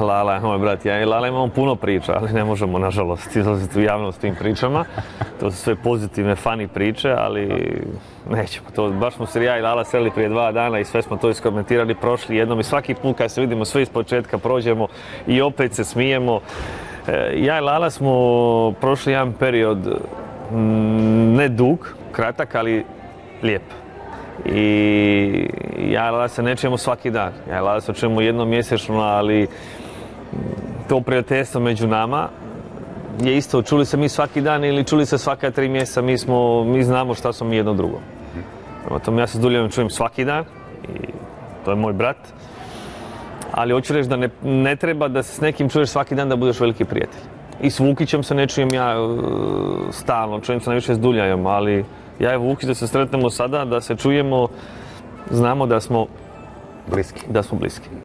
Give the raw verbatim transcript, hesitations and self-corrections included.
Lala, moj brat, ja i Lala imamo puno priča, ali ne možemo, nažalost, izlaziti u javnost s tim pričama. To su sve pozitivne, funny priče, ali nećemo. To, baš smo se ja i Lala sreli prije dva dana i sve smo to iskomentirali prošli jednom i svaki put kad se vidimo sve iz početka prođemo i opet se smijemo. Ja i Lala smo prošli jedan period ne dug, kratak, ali lijep. I ja i Lala se ne čujemo svaki dan. Ja i Lala se čujemo jednom mjesečno, ali to prijateljstvo među nama je isto, čuli se mi svaki dan ili čuli se svaka tri mjeseca, mi, smo, mi znamo šta smo mi jedno drugo. Prema tome, ja se s Duljanom čujem svaki dan i to je moj brat. Ali hoću reći da ne, ne treba da se s nekim čuješ svaki dan da budeš veliki prijatelj. I s Vukićem se ne čujem ja uh, stalno, čujem se najviše s Duljanom, ali ja i Vukić da se sretnemo sada, da se čujemo, znamo da smo bliski. Da smo bliski.